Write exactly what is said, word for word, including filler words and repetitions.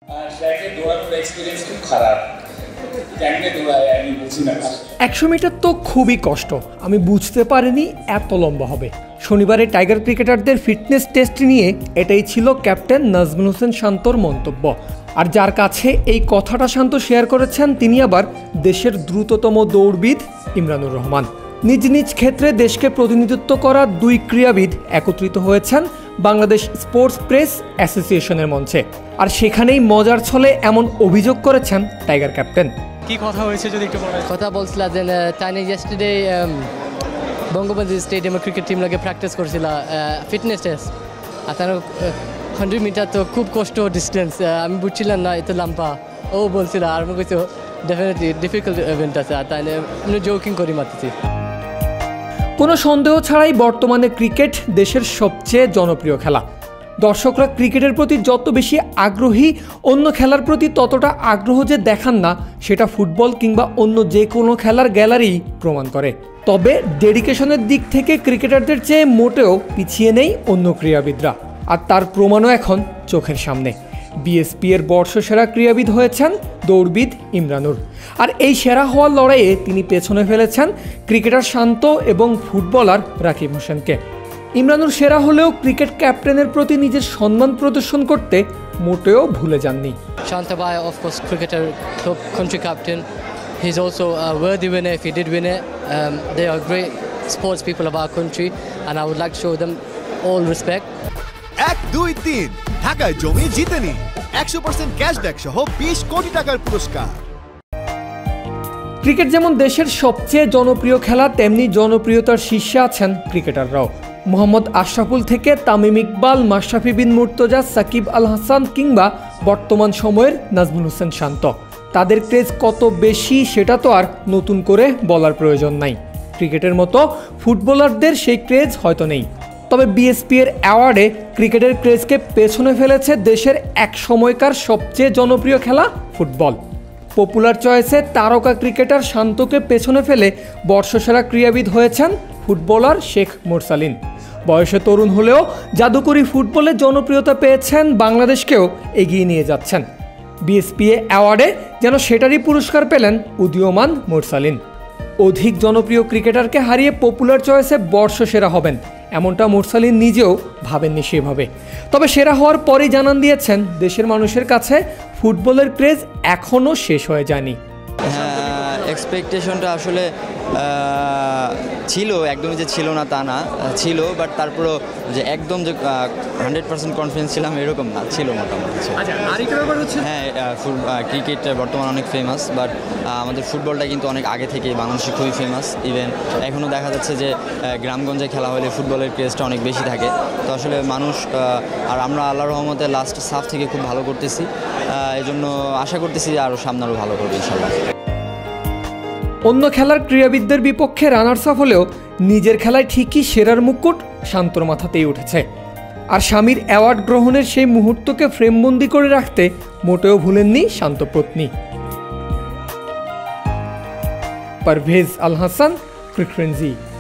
একশো মিটার তো খুবই কষ্ট, আমি বুঝতে পারিনি এত লম্বা হবে। শনিবারে টাইগার ক্রিকেটারদের ফিটনেস টেস্ট নিয়ে এটাই ছিল ক্যাপ্টেন নাজমুল হোসেন শান্তর মন্তব্য। আর যার কাছে এই কথাটা শান্ত শেয়ার করেছেন তিনি আবার দেশের দ্রুততম দৌড়বিদ ইমরানুর রহমান। নিজ নিজ ক্ষেত্রে দেশকে প্রতিনিধিত্ব করা দুই ক্রীড়াবিদ একত্রিত হয়েছেন বাংলাদেশ স্পোর্টস প্রেস অ্যাসোসিয়েশনের মঞ্চে। আর সেখানেই মজার ছলে এমন অভিযোগ করেছেন টাইগার ক্যাপ্টেন। কি কথা হয়েছে যদি একটু বলেন? কথা বলছিল যে টাইনে ইয়েস্টারডে বঙ্গবন্ধু স্টেডিয়ামে ক্রিকেট টিম লাগে প্র্যাকটিস করছিল ফিটনেস টেস্ট। আর তার হান্ড্রেড মিটার তো খুব কষ্ট ডিস্টেন্স, আমি বুঝছিলাম না এত লম্বা। ও বলছিল আর আমি কিছু ডেফিনেটলি ডিফিকাল্ট ইভেন্ট আছে, আর তাই আমি জোকিং করি মারতেছি। কোনো সন্দেহ ছাড়াই বর্তমানে ক্রিকেট দেশের সবচেয়ে জনপ্রিয় খেলা। দর্শকরা ক্রিকেটের প্রতি যত বেশি আগ্রহী, অন্য খেলার প্রতি ততটা আগ্রহ যে দেখান না সেটা ফুটবল কিংবা অন্য যে কোনো খেলার গ্যালারি প্রমাণ করে। তবে ডেডিকেশনের দিক থেকে ক্রিকেটারদের চেয়ে মোটেও পিছিয়ে নেই অন্য ক্রীড়াবিদরা, আর তার প্রমাণও এখন চোখের সামনে। বিএসপি এর বর্ষসেরা ক্রীড়াবিদ হয়েছেন দৌড়বিদ ইমরানুর। আর এই সেরা হওয়ার লড়াইয়ে তিনি পেছনে ফেলেছেন ক্রিকেটার শান্ত এবং ফুটবলার রাকিব হোসেনকে। ইমরানুর সেরা হলেও ক্রিকেট ক্যাপ্টেনের প্রতি নিজের সম্মান প্রদর্শন করতে মোটেও ভুলে যাননি। শান্ত ভাই of course cricketer country captain, he is also a worthy winner if he did win it. They are great sports people of our country and I would like to show them all respect. এক দুই তিন ঢাকায় জমি জিতে নিন একশো percent cashback সহ বিশ কোটি টাকার পুরস্কার। ক্রিকেট যেমন দেশের সবচেয়ে জনপ্রিয় খেলা, তেমনি জনপ্রিয়তার শীর্ষে আছেন ক্রিকেটাররাও। মোহাম্মদ আশরাফুল থেকে তামিম ইকবাল, মাশরাফি বিন মুর্তজা, সাকিব আল হাসান কিংবা বর্তমান সময়ের নাজমুল হোসেন শান্ত, তাদের ক্রেজ কত বেশি সেটা তো আর নতুন করে বলার প্রয়োজন নাই। ক্রিকেটের মতো ফুটবলারদের সেই ক্রেজ হয়তো নেই, তবে বিএসপি এর অ্যাওয়ার্ডে ক্রিকেটের ক্রেজকে পেছনে ফেলেছে দেশের এক সময়কার সবচেয়ে জনপ্রিয় খেলা ফুটবল। পপুলার চয়েসে তারকা ক্রিকেটার শান্তকে পেছনে ফেলে বর্ষসেরা ক্রীড়াবিদ হয়েছেন ফুটবলার শেখ মোরসালিন। বয়সে তরুণ হলেও জাদুকরী ফুটবলে জনপ্রিয়তা পেয়েছেন, বাংলাদেশকেও এগিয়ে নিয়ে যাচ্ছেন। বিএসপি অ্যাওয়ার্ডে যেন সেটারই পুরস্কার পেলেন উদীয়মান মোরসালিন। অধিক জনপ্রিয় ক্রিকেটারকে হারিয়ে পপুলার চয়েসে বর্ষসেরা হবেন এমনটা মোরসালিন নিজেও ভাবেননি সেভাবে। তবে সেরা হওয়ার পরেই জানান দিয়েছেন দেশের মানুষের কাছে ফুটবলের ক্রেজ এখনও শেষ হয়ে যায়নি। হ্যাঁ, এক্সপেকটেশনটা আসলে ছিল, একদমই যে ছিল না তা না, ছিল, বাট তারপরও যে একদম যে হান্ড্রেড পার্সেন্ট কনফিডেন্স ছিলাম এরকম না, ছিল মোটামুটি। হ্যাঁ, ক্রিকেট বর্তমানে অনেক ফেমাস, বাট আমাদের ফুটবলটা কিন্তু অনেক আগে থেকেই বাংলাদেশে খুবই ফেমাস। ইভেন এখনও দেখা যাচ্ছে যে গ্রামগঞ্জে খেলা হলে ফুটবলের ক্রেজটা অনেক বেশি থাকে। তো আসলে মানুষ, আর আমরা আল্লাহর রহমতে লাস্ট সাফ থেকে খুব ভালো করতেছি, এই জন্য আশা করতেছি যে আরও সামনে আরও ভালো করবে ইনশাআল্লাহ। অন্য খেলার ক্রীড়াবিদদের বিপক্ষে রানার্স আপ হলেও নিজের খেলায় ঠিকই সেরার মুকুট শান্তর মাথাতেই উঠেছে। আর স্বামীর অ্যাওয়ার্ড গ্রহণের সেই মুহূর্তকে ফ্রেমবন্দি করে রাখতে মোটেও ভুলেননি শান্ত পত্নী। পারভেজ আল হাসান, ক্রিকফ্রেন্সি।